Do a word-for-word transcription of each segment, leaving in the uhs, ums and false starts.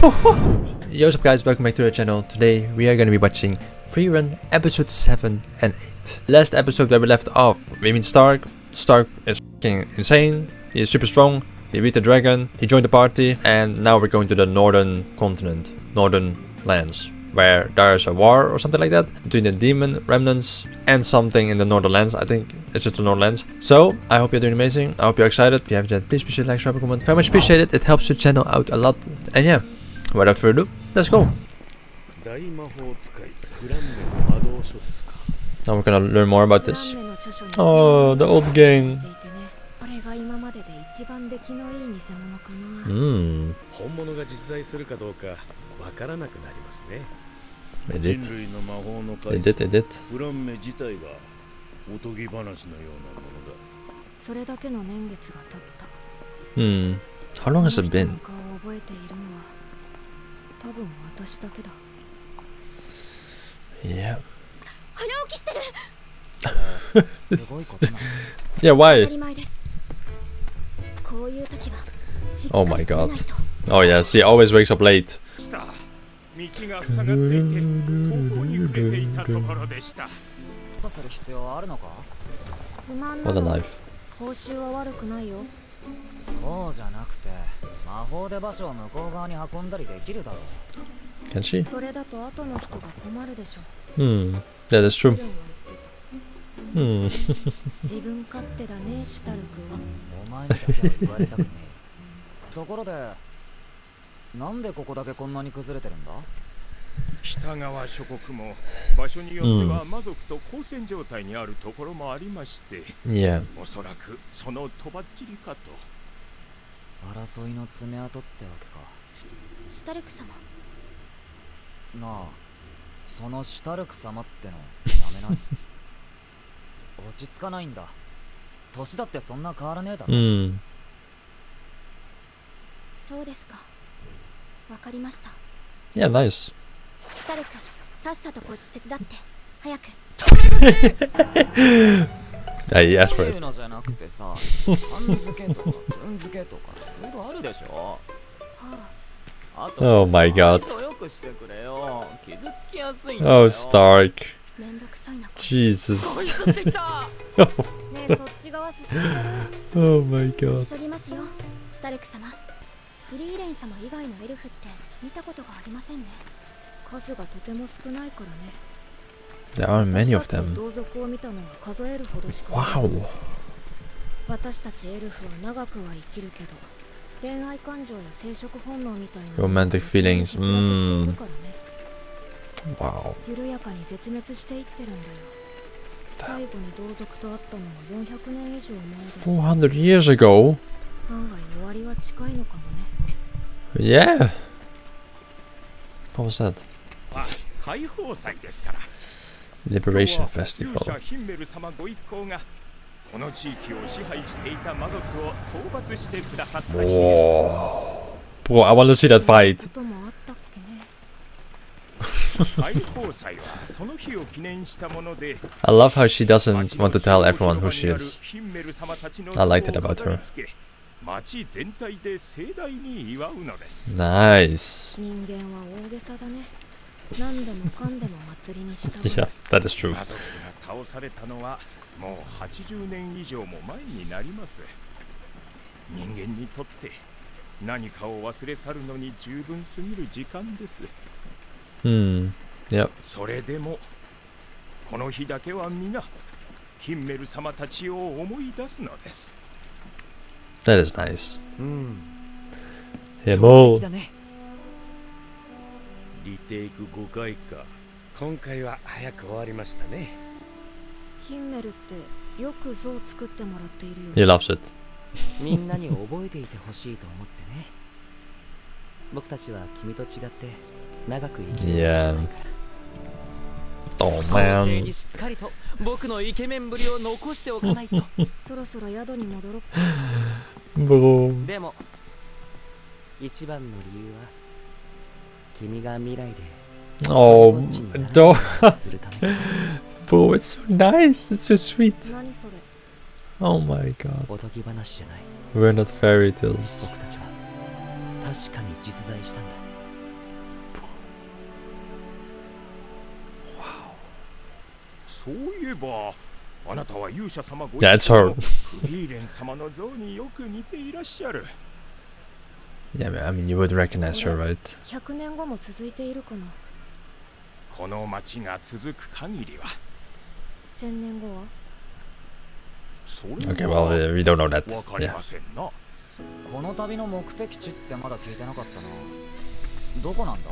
Yo, what's up guys, welcome back to the channel. Today we are going to be watching Frieren episode seven and eight. Last episode where we left off, we meet Stark. Stark is f***ing insane, he is super strong, he beat the dragon, he joined the party, and now we're going to the northern continent, northern lands, where there's a war or something like that between the demon remnants and something in the northern lands. I think it's just the northern lands. So I hope you're doing amazing. I hope you're excited. If you haven't yet, please be sure to like, subscribe, and comment. Very much appreciated. It helps the channel out a lot. And yeah, without further ado, let's go. Now we're gonna learn more about this. Oh, the old gang. Hmm. They did. They did, they did. Hmm. How long has it been? Yeah. Yeah, why? Oh my god. Oh yes, he always wakes up late. What a life. Can she? Hmm, yeah, that's true. Hmm. Yeah. Hmm. Yeah, nice. Yeah, he asked for it. Oh my god. Oh, Stark. Jesus. Oh my god. There are many of them. Wow. Romantic feelings. Mm. Wow. Four hundred years ago. Yeah. What was that? Liberation Festival. Whoa. Bro, I want to see that fight. I love how she doesn't want to tell everyone who she is. I like that about her. Nice. Yeah, that is true. Hmm. Yep. That is nice. Yeah, Mo. He loves it. Yeah. Oh man. Bro. Oh, don't. Bro, it's so nice. It's so sweet. Oh my god. We're not fairy tales. そういえばあなたは勇者様ご Yeah, it's her. フリーレン様の像によく似ていらっしゃる。 Yeah, I mean, you would recognize her, right? ひゃくねんごも続いているかな。 この町が続く限りは。 せんねんごは Okay, well, uh, we don't know that. わかり Yeah. ませんな。 この旅の目的地ってまだ聞いてなかったな。どこなんだ？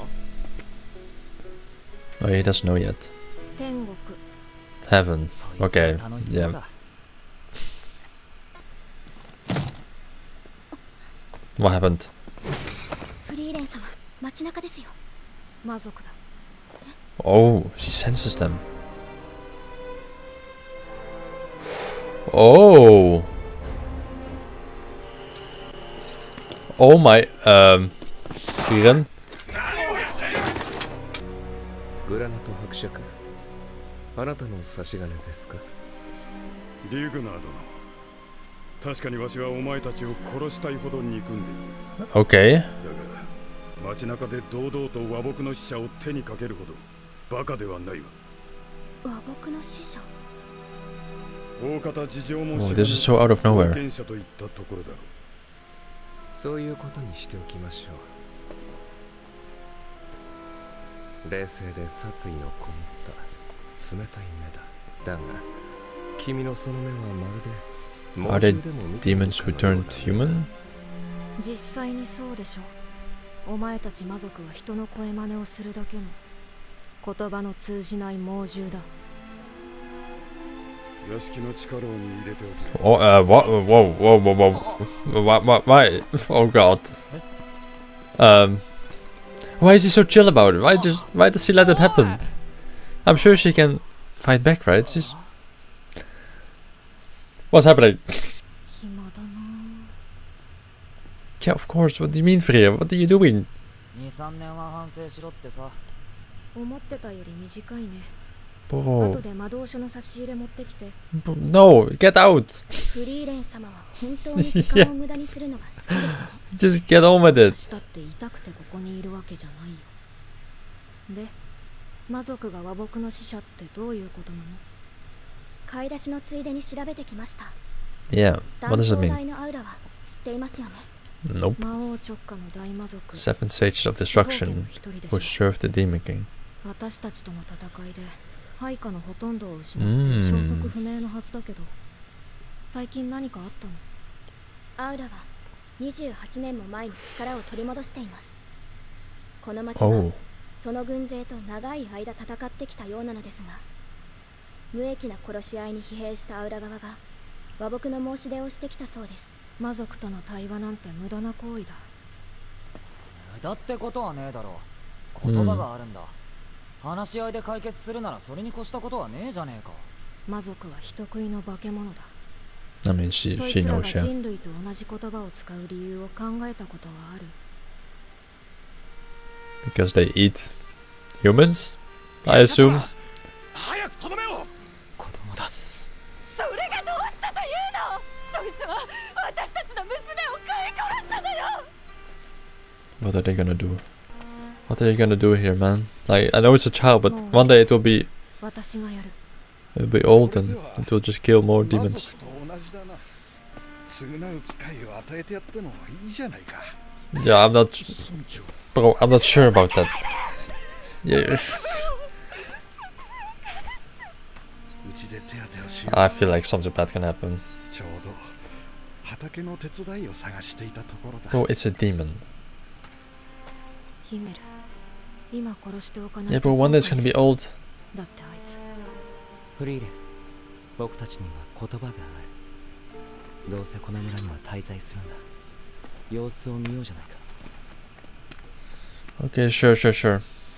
Oh, he doesn't know yet. 天国。 Heaven. そいつは Okay. 楽しそう Yeah. だ。 What happened? フリーレン様、街中ですよ。魔族だ。 Oh, she senses them. Oh. Oh my. Um. Frieren? グラナト伯爵、あなたの差し金ですか？ リグナー殿、確かにわしはお前たちを殺したいほど憎んでいる。 Okay. だが街中で堂々と和睦の使者を手にかけるほどバカではないわ。 和睦の使者。 大方事情も Oh, 知 this is so out of 冒 nowhere. 険者といったところだろう。 そういうことにしておきましょう。冷静で殺意のこもった冷たい目だ。だが君のその目はま Are るで they 猛獣でも見ている demons か who のよう turned な human? 実際にそうでしょう。お前たち魔族は人の声真似をするだけの言葉の通じない猛獣だ。 屋敷の地下牢に入れておけ。 Oh, uh, what? Whoa, whoa, whoa, whoa. What, what, why? Oh god. Um. Why is he so chill about it? Why just, why does he let it happen? I'm sure she can fight back, right? She's... What's happening? 暇だな。 Yeah, of course. What do you mean, Freya? What are you doing? に、さんねんは反省しろってさ。 思ってたより短いね。 Bro. 後で魔導書の差し入れ持ってきて。 Bro, no, get out. フリーレン様は本当に時間を無駄にするのが好きですね。 Just get on with it. 私だって痛くてここにいるわけじゃないよ。で、魔族が和睦の使者ってどういうことなの？買い出しのついでに調べてきました。 Yeah, what does it 断頭 mean? 台のアウラは知っていますよね。 Nope. 魔王直下の大魔族。 Seven sages of destruction who served the demon king. 私たちとの戦いで配下のほとんどを失ってうん消息不明のはずだけど、最近何かあったの？アウラはにじゅうはちねんも前に力を取り戻しています。この町は Oh. その軍勢と長い間戦ってきたようなのですが、無益な殺し合いに疲弊したアウラ側が和睦の申し出をしてきたそうです。魔族との対話なんて無駄な行為だ。 無駄ってことはねえだろう。言葉があるんだ。話し合いで解決するならそれに越したことはねえじゃねえか。 魔族は人食いの化け物だ。 I mean, she そい she つら knows, が yeah. 人類と同じ言葉を使う理由を考えたことはある。 Because they eat humans, I assume. 早くとどめを。 子供だ。 それがどうしたというの？そいつは私たちの娘を食い殺したのよ。 What are they gonna do? What are you gonna do here, man? Like, I know it's a child, but one day it will be 私がやる。 it'll be old and it will just kill more 魔 demons. 族と同じだな。償う機会を与えてやってもいいじゃないか。 Yeah, I'm not, 村長、 bro. I'm not sure about that. Yeah, うちで手当てをしよう。 I feel like something bad can happen. ちょうど畑の手伝いを探していたところだ。 Bro, it's a demon. ヒメル、今殺しておかない Yeah, と bro. One day it's gonna be old. だってあいつ。 フリーレン、僕たちには言葉がある。どうせこの村には滞在するんだ。様子を見ようじゃないか。 Okay, sure, sure, sure.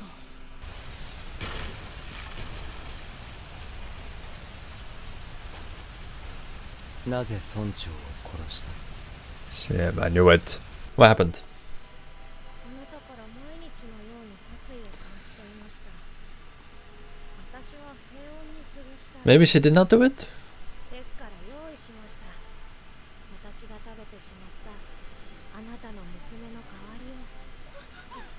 なぜ村長を殺した？ Yeah, I knew it. What happened? あなたから毎日のように殺意を感じていました。私は平穏に過ごしたい。 Maybe she did not do it. ですから用意しました。私が食べてしまったあなたの娘の代わりを。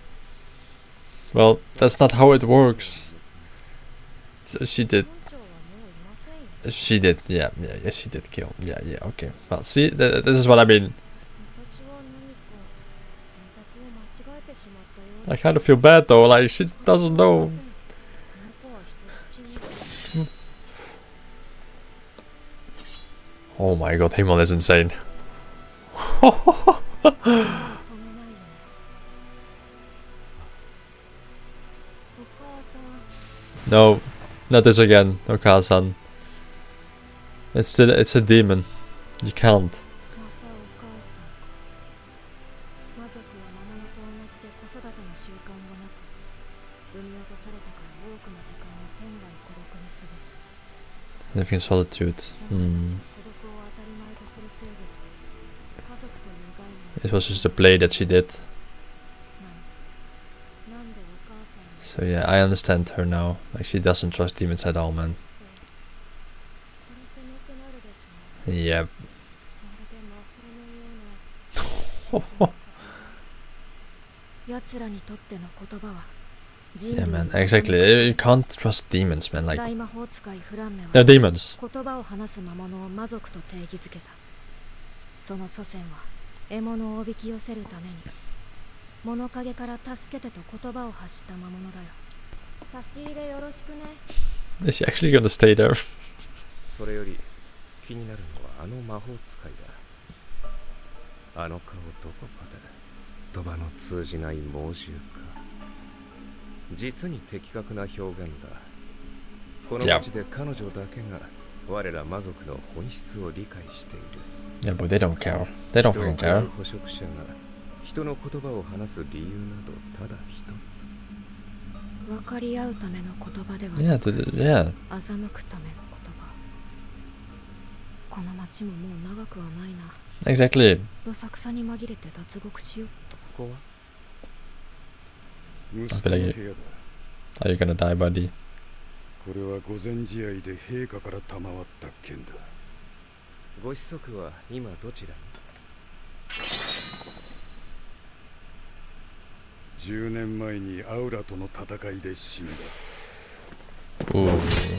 Well, that's not how it works. So she did. 村長は She did, yeah, yeah, yeah, she did kill. Yeah, yeah, okay. Well, see, th this is what I mean. I kind of feel bad though, like, she doesn't know. Oh my god, Himon is insane. No, not this again, Oka-san. It's a, it's a demon. You can't. Living in solitude. Hmm. It was just a play that she did. So yeah, I understand her now. Like, she doesn't trust demons at all, man. Yep. Yeah, man, exactly. You can't trust demons, man. Like, they're demons. 獲物をおびき寄せるために物陰から助けてと言葉を発した魔物だよ。差し入れよろしくね。 Is she actually gonna stay there? それより気になるのはあの魔法使いだ。あの顔どこかで言葉の通じない猛獣か。実に的確な表現だ。この街で彼女だけが我ら魔族の本質を理解している。 Yeah, but they don't care. They don't fucking care. 捕食者が人の言葉を話す理由などただ一つ。 分かり合うための言葉では Yeah, the, yeah. 欺くための言葉。この街ももう長くはないな。 Exactly. どさくさに紛れて脱獄しようと。 ここは I feel like you, are you gonna die, buddy? これは御前試合で陛下から賜った剣だ。 ご子息は今どちらに？ じゅうねんまえにアウラとの戦いで死んだ。 Ooh.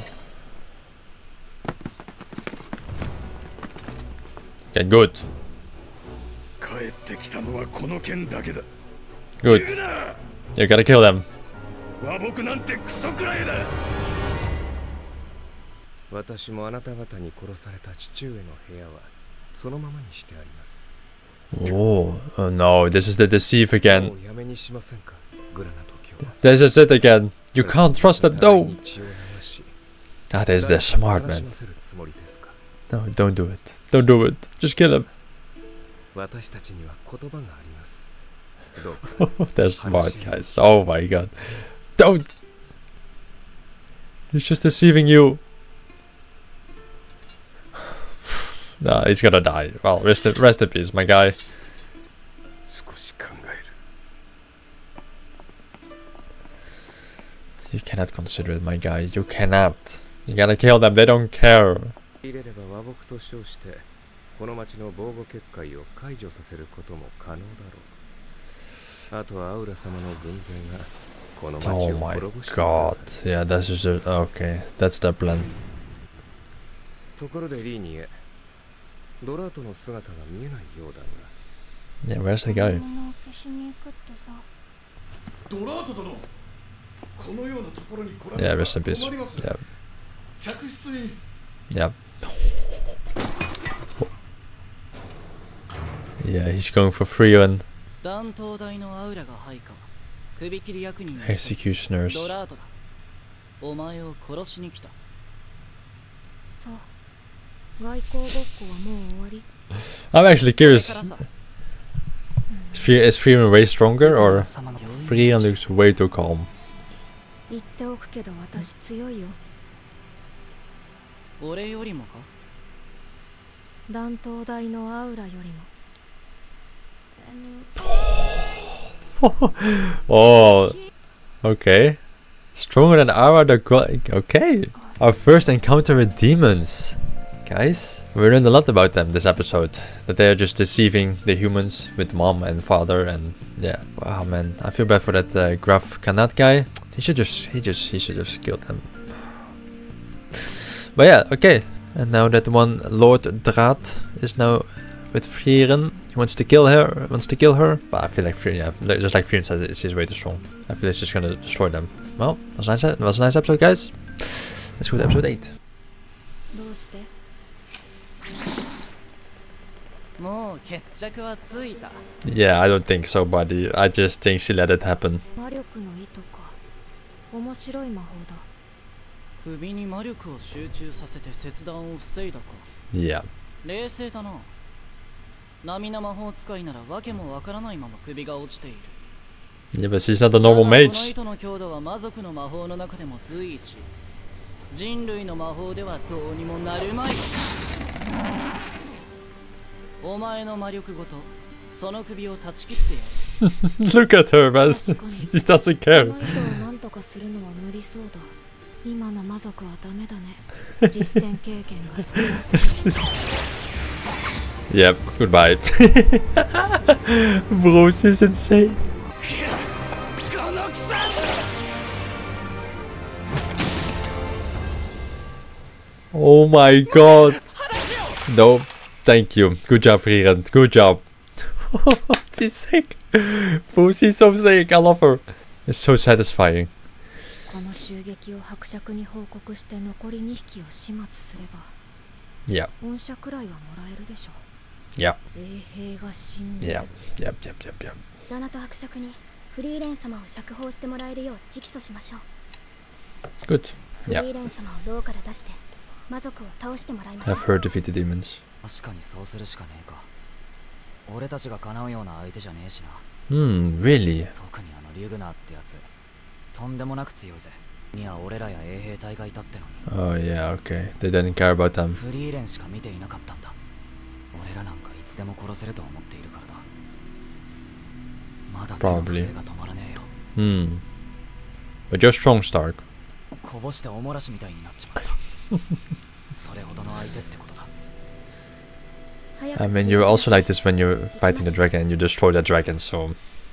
Okay, good. 帰ってきたのはこの剣だけだ。 Good. You gotta kill them. 和睦なんてクソくらいだ。 私もあなた方に殺された父上の部屋はそのままにしてあります。 Oh, oh no, this is the deceive again. もうやめにしませんか、グラナト教。 This is it again. You can't trust them. No. That is they're smart, man. No, don't do it. Don't do it. Just kill him. 私たちには言葉があります。 They're smart guys. Oh my god. Don't. He's just deceiving you. No, he's gonna die. Well, rest in, rest in peace, my guy. You cannot consider it, my guy. You cannot. You gotta kill them. They don't care. 入れれば和睦と称してこの町の防護結界を解除させることも可能だろう。あとはアウラ様の軍勢がこの町 Oh を my 滅ぼしてください。 god. Yeah, that's just a, okay. That's the plan. ところでリーニエ、ドラートの姿が見えないようだが。 Yeah, where's the guy? ドラート殿、このようなところに来られ Yeah, たら rest in peace. 困ります。 Yeah. 客室に Yeah. Yeah, he's going for free on 断頭台のアウラが配下、首切り役人 executioners. ドラートだ。お前を殺しに来た。 そう。外交ごっこはもう終わり。 I'm actually curious. Is Free is Freeman way stronger or Freeman looks way too calm? 言っておくけど私強いよ。 俺よりもか？ 断頭台のアウラよりも。 Oh, okay. Stronger than Aura the god. Okay. Our first encounter with demons. Guys, we learned a lot about them this episode. That they are just deceiving the humans with mom and father, and yeah. Wow, man, I feel bad for that uh, Graf Kanat guy. He should just, he just, he should just kill them. But yeah, okay. And now that one Lord Drat is now with Frieren, he wants to kill her. Wants to kill her. But I feel like Frieren, yeah, just like Frieren says, she's way too strong. I feel like she's gonna destroy them. Well, that was a nice. That was a nice episode, guys. Let's go to episode eight. Yeah, I don't think so, buddy. I just think she let it happen. Yeah. Yeah, but she's not a normal mage. 人類の魔法ではどうにもなるまい。お前の魔力ごとその首を断ち切ってやる。 Look at her, man. She doesn't care. なんとかするのは無理そうだ。今の魔族はダメだね。実践経験が少なすぎる。 Yep, goodbye. Bro, she's insane. Oh my god. No, thank you. Good job, Frieren. Good job. She's sick. Bro, she's so sick. I love her. It's so satisfying. Yeah. Yeah. Yeah. Yep, yep, yep, yep. Good. Yeah. Have her defeat the demons. Hmm, really? Oh yeah, okay. They didn't care about them. Probably. Hmm. But you're strong, Stark. I mean, you're also like this when you're fighting the dragon and you destroy the dragon, so...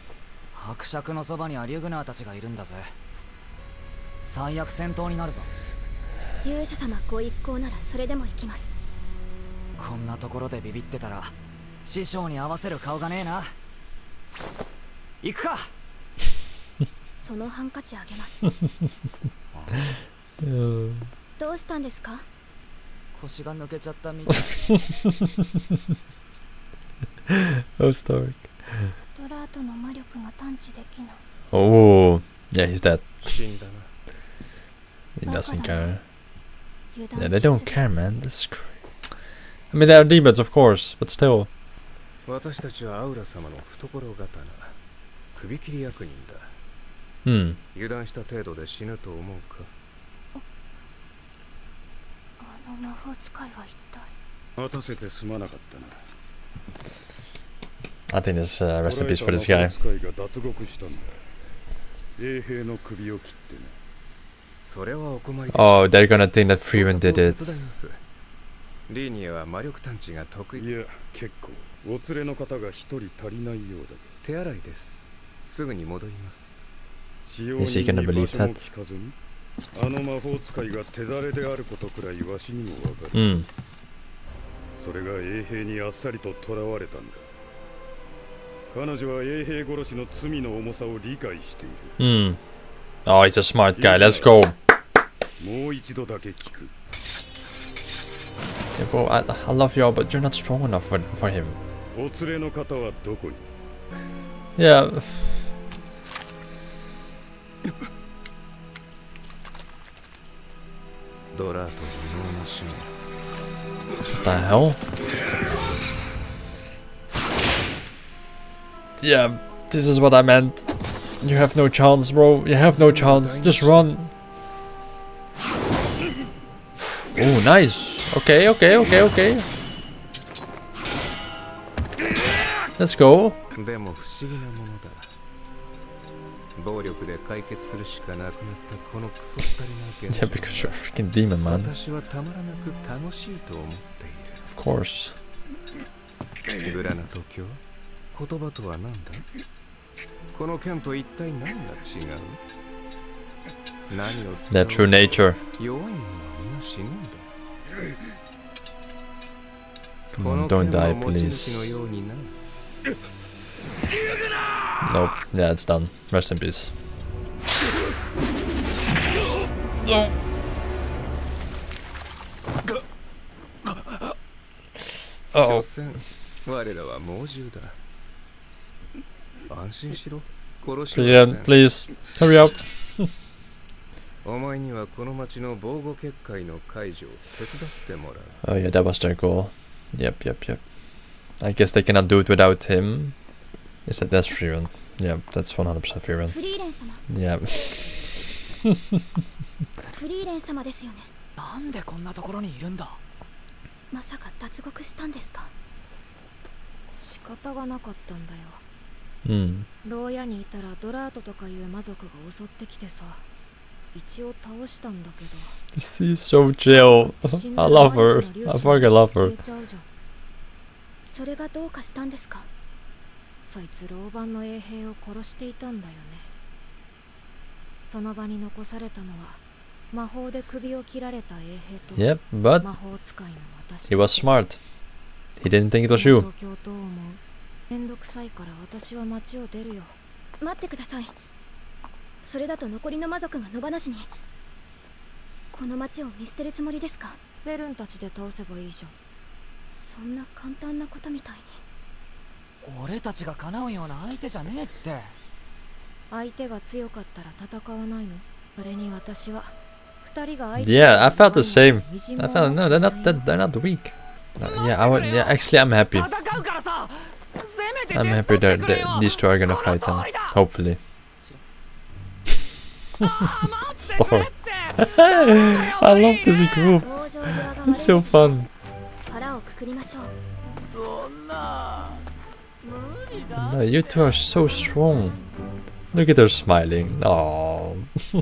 Oh, Stark. Oh, yeah, he's dead. He doesn't care. Yeah, they don't care, man. That's crazy. I mean, they are demons, of course, but still. Hmm. I think there's uh, recipes for this guy. Oh, they're gonna think that Frieren did it. Is he gonna believe that? Hmm. Hmm. Oh, he's a smart guy. Let's go. Yeah, bro, I, I love you all, but you're not strong enough for, for him. Yeah. What the hell? Yeah, this is what I meant. You have no chance, bro. You have no chance. Just run. Oh, nice. Okay, okay, okay, okay. Let's go. Yeah, because you're a freaking demon, man. Of course. Their true nature. Come on, don't die, please. Nope. Yeah, it's done. Rest in peace. No. Uh oh. Frieren, please, hurry up. Oh yeah, that was their goal. Yep, yep, yep. I guess they cannot do it without him. Is that that's Frieren? Yeah, that's one hundred percent Frieren. Yeah. Hmm. She's so chill. I love her. I fucking love her. Yep, but he was smart. He didn't think it was you. めんどくさいから私は町を出るよ。待ってください。それだと残りの魔族が野放しに。この町を見捨てるつもりですか？ベルンたちで倒せばいいじゃん。そんな簡単なことみたいに。俺たちが叶うような相手じゃねえって。相手が強かったら戦わないの？それに私は二人が相手。 Yeah, I felt the same. I felt no, they're not that they're not weak. Uh, yeah, I would. Yeah, actually, I'm happy. I'm happy that, that these two are gonna fight then, hopefully. Stork. I love this group. It's so fun. No, you two are so strong. Look at her smiling. Oh.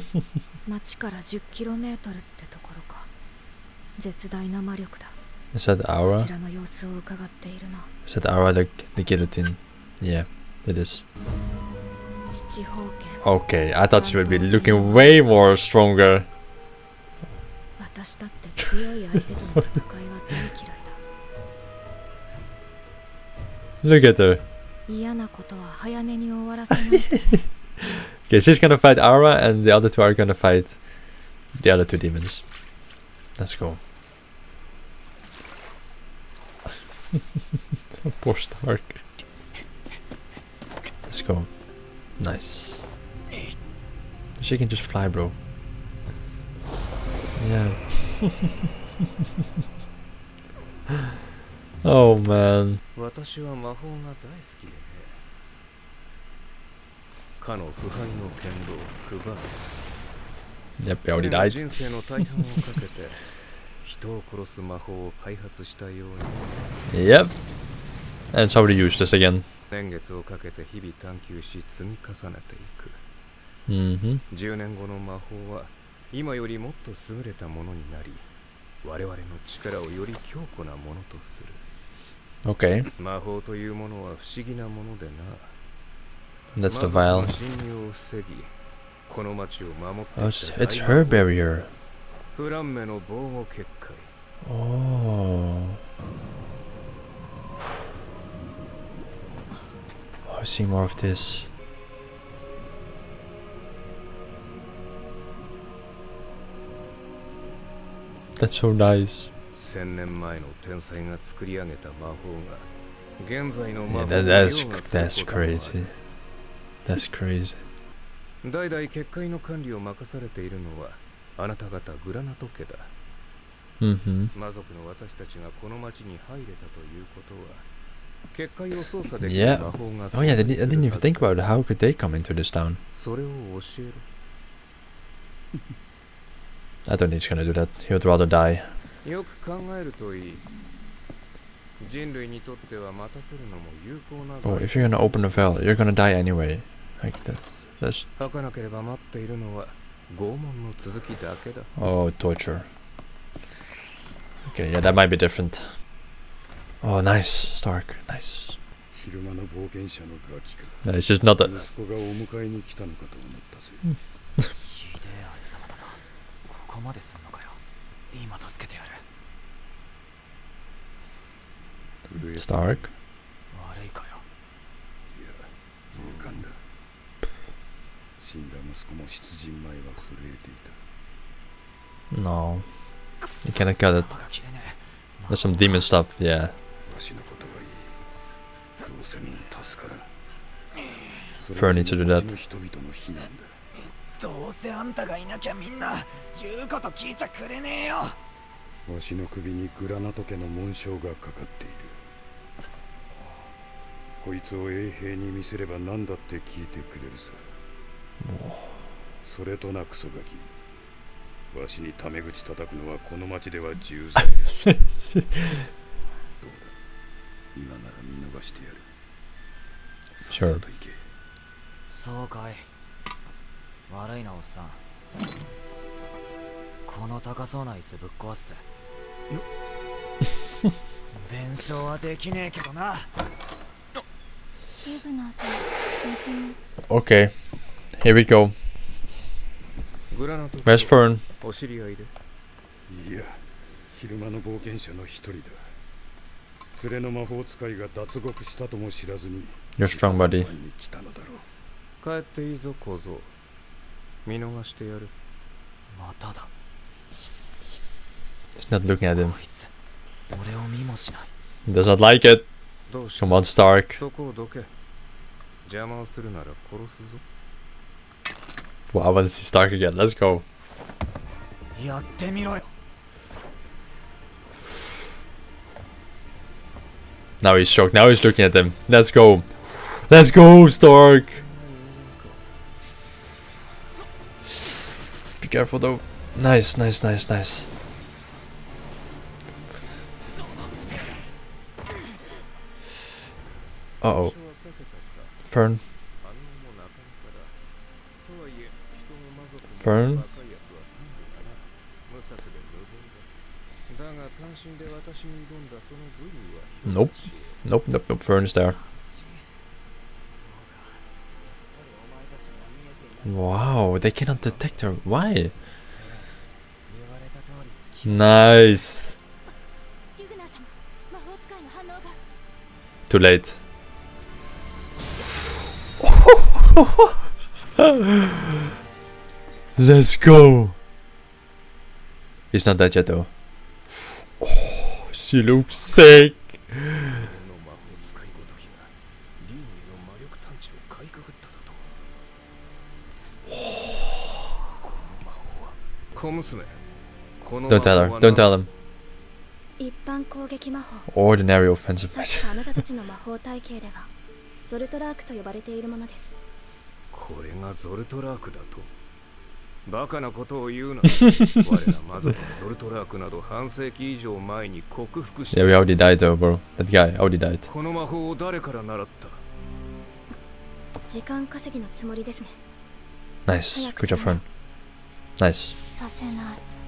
Is that Aura? Is that Aura the, the guillotine? Yeah, it is. Okay, I thought she would be looking way more stronger. Look at her. Okay, she's gonna fight Aura and the other two are gonna fight the other two demons. Let's go. Poor Stark. Let's go. Nice. She can just fly, bro. Yeah. Oh man. Yep, he already died. Yep. And so they use this again. Mm-hmm. Okay. That's the vial. Oh, it's, it's her barrier. Oh. Oh, I see more of this. That's so nice. Yeah, that, that's that's crazy. That's crazy. Mm-hmm. Yeah. Oh yeah, they, I didn't even think about it. How could they come into this town? I don't think he's gonna do that. He would rather die. Oh, if you're gonna open a veil, you're gonna die anyway. Like that. That's... Oh, torture. Okay, yeah, that might be different. Oh, nice, Stark, nice. No, it's just not that. Hmm. Stark? 悪いかよ。いや、勇敢だ。死んだ息子も出陣前は震えていた。 No. You cannot cut it. There's some demon stuff, yeah. わしのことはいい。どうせもう助からん。 Fern needs to do that. どうせあんたがいなきゃみんな言うこと聞いちゃくれねえよ。 わしの首にグラナト家の紋章がかかっている。こいつを衛兵に見せれば何だって聞いてくれるさ。それとなクソガキ、わしにタメ口叩くのはこの町では重罪だ。どうだ、今なら見逃してやる。さっさと行け。 そうかい。悪いなおっさん。この高そうな椅子ぶっ壊すぜ。弁償はできねえけどな。 Okay, here we go. Where's Fern? お知り合いで。 いや、昼間の冒険者の一人だ。連れの魔法使いが脱獄したとも知らずに。 You're strong, buddy. 帰っていいぞ小僧。見逃してやる。 まただ。 He's not looking at him. 俺を見もしない。 He does not like it. Come on, Stark. そこをどけ。邪魔をするなら殺すぞ。 Wow, I want to see Stark again. Let's go. やってみろよ。 Now he's shocked. Now he's looking at them. Let's go. Let's go, Stark. Be careful though. Nice, nice, nice, nice. Uh oh. Fern. Fern. Nope. Nope, nope, nope. Fern is there. Wow, they cannot detect her. Why? Nice. Too late. Let's go. He's not dead yet though. Oh, she looks sick. Don't tell her. Don't tell him. Ordinary offensive measure. ゾルトラークと呼ばれているものです。 これがゾルトラークだと。バカなことを言うな。我ら魔族ゾルトラークなど半世紀以上前に克服した。 Yeah, we already died though, bro. That guy already died. この魔法を誰から習った？ 時間稼ぎのつもりですね。 Nice. Good job, friend. Nice. させない。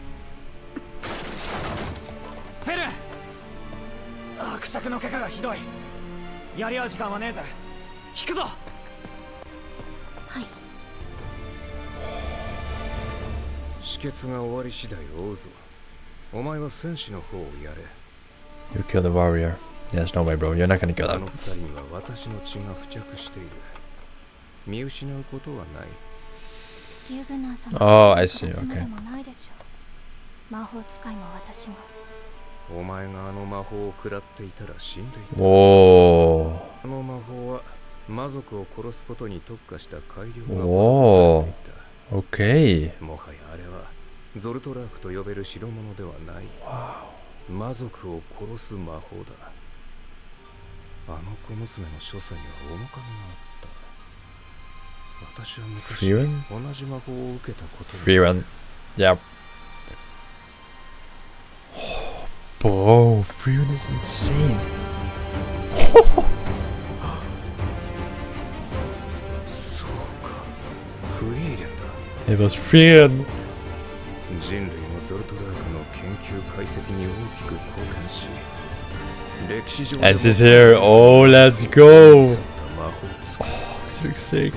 フェル。伯爵の怪我がひどい。やり合う時間はねえぜ。引くぞ。 はい。 止血が終わり次第追うぞ。お前は戦士の方をやれ。 You kill the warrior. There's no way, bro. You're not gonna kill あ him. の二人には私の血が付着している。見失うことはない。 Oh, I see. Okay. 魔法使いも私も。 お前があの魔法を食らっていたら死んでいた。 おー。 あの魔法は魔族を殺すことに特化した改良がおー。OK。 もはやあれはゾルトラークと呼べる代物ではない。魔族を殺す魔法だ。あの小娘の所作には面影があった。私は昔同じ魔法を受けたことが。 Freerun. Yep. Bro, Freerun is insane. It was Freerun. 人類のゾルトラークの研究解析に大きく貢献し、歴史上 As is here. Oh, let's go. Oh, this looks sick.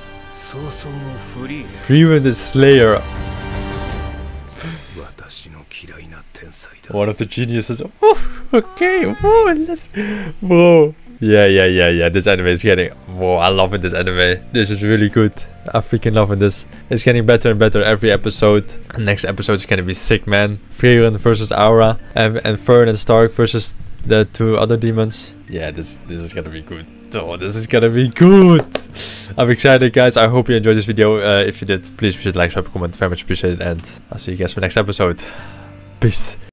Freerun the Slayer. 嫌いな天才だ。 One of the geniuses. Oh, okay. Whoa, let's. Whoa. Yeah, yeah, yeah, yeah. This anime is getting. Whoa, I love it. This anime. This is really good. I freaking love this. It's getting better and better every episode. The next episode is gonna be sick, man. Frieren versus Aura, and and Fern and Stark versus the two other demons. Yeah, this this is gonna be good. Oh, this is gonna be good. I'm excited, guys. I hope you enjoyed this video. Uh, if you did, please be sure to like, subscribe, comment. Very much appreciated, and I'll see you guys for the next episode. Peace.